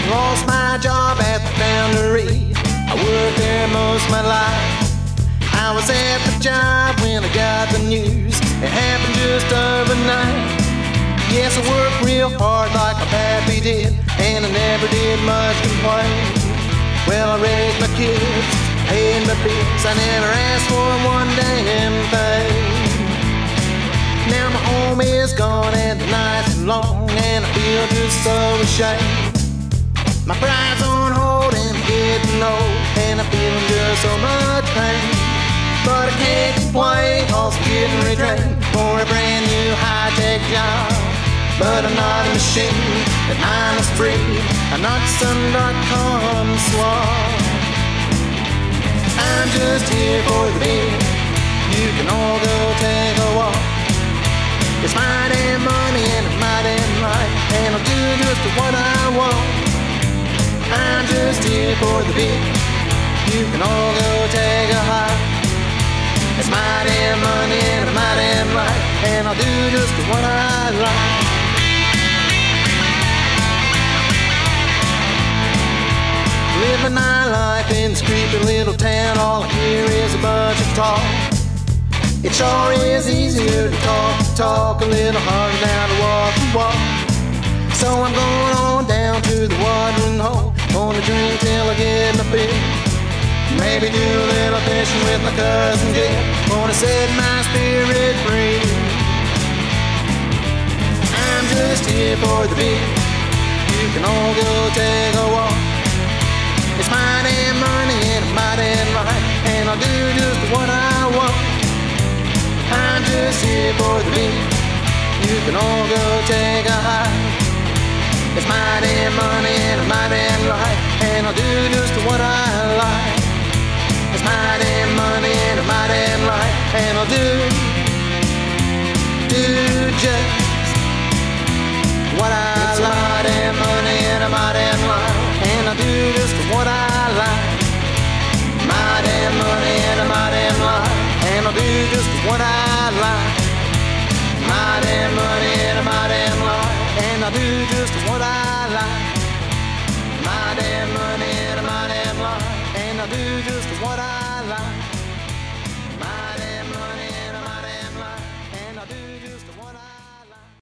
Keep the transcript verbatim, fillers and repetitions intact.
Lost my job at the foundry. I worked there most of my life. I was at the job when I got the news. It happened just overnight. Yes, I worked real hard like my pappy did, and I never did much complain. Well, I raised my kids, paid my bills, I never asked for one damn thing. Now my home is gone and the night's long, and I feel just so ashamed. My pride's on hold and I'm getting old, and I'm feeling just so much pain. But I can't complain, cause I'm getting retrained for a brand new high-tech job. But I'm not a machine, and I'm as free. I'm not some dot-com slob. I'm just here for the beer. You can all go take a walk. It's my damn money and it's my damn life, and I'll do just what I want. I'm just here for the beer. You can all go take a hike. It's my damn money and my damn life, and I'll do just what I like. Living my life in this creepy little town, all I hear is a bunch of talk. It sure is easier to talk, to talk, a little harder now to walk and walk. So I'm going on down to the watering hole, gonna drink till I get my fill. Maybe do a little fishing with my cousin Jeff, gonna set my spirit free. I'm just here for the beer. You can all go take a walk. It's my damn money and my damn life, and I'll do just what I want. I'm just here for the beer. You can all go take a hike. It's my damn money and my damn life, and I'll do just what I like. It's my damn money and my damn life, and I'll do, do just what I it's like. My damn money and my damn life, and I'll do just what I like. My damn money and my damn life, and I'll do just what I like. My damn money and my damn life, and I'll do just